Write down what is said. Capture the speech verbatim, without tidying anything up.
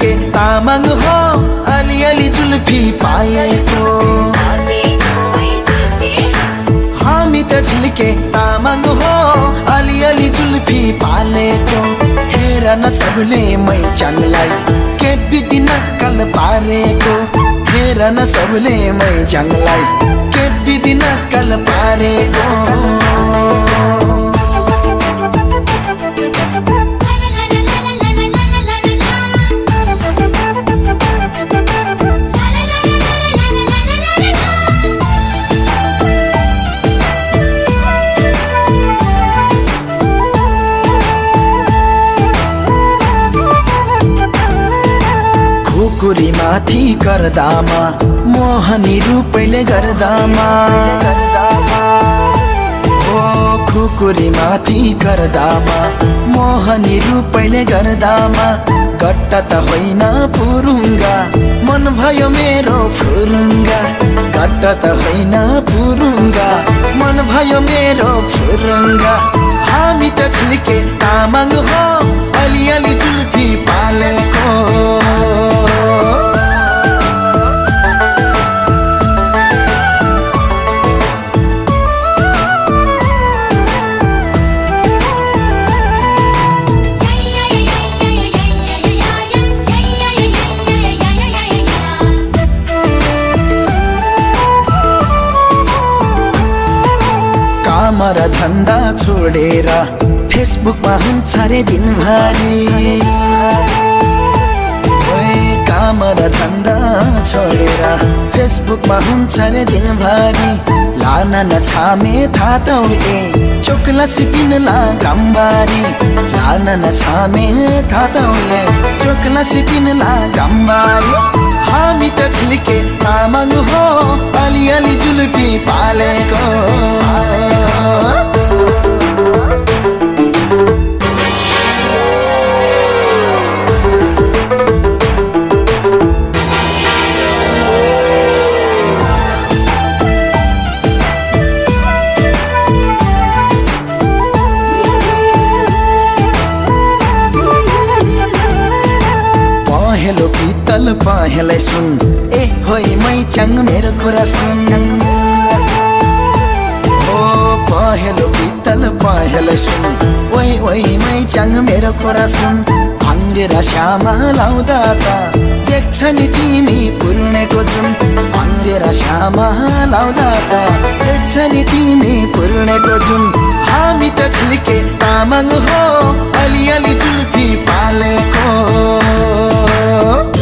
झिल्के तामाङ हो अलिअलि जुल्फी पालेको हामी त झिल्के तामाङ हो अलिअलि जुल्फी पालेको हेर न सबले मैचाङलाई के बिति नक्कल पारेको हेर न सबले मैचाङलाई के बिति नक्कल पारेको खुकुरी माथि गर्दामा मोहनी रूपैले गर्दामा ओ खुकुरी माथि गर्दामा मोहनी रूपैले गर्दामा गट्ट त होइन पुरुङ्गा मन भयो मेरो फुरुङ्गा गट्ट त होइन पुरुङ्गा मन भयो मेरो फुरुङ्गा हामी त झिल्के तामाङ हो अलिअलि जुल्फी पालेको काम र धन्दा छोडेर फेसबुकमा हुन्छ रे दिनभरि काम र धन्दा छोडेर फेसबुकमा हुन्छ रे दिनभरि लाना नछामे थातौ ए चोकला सिपिनला गम्बारी लाना नछामे थातौ ए चोकला सिपिनला गम्बारी हामी त झिल्के तामाङ हो अलिअलि जुल्फी पालेको पहेलो पितल पहेलै सुन ए होइ मैचाङ मेरो कुरा सुन ओ पहेलो पितल पहेलै सुन ओइ ओइ मैचाङ मेरो कुरा सुन अङ्ग्रेर श्यामा लाउँदा त देख्छ नि तिमी पुर्णेको जुन अङ्ग्रेर श्यामा लाउँदा त देख्छ नि तिमी पुर्णेको जुन हामी त झिल्के तामाङ हो अलिअलि जुल्फी पालेको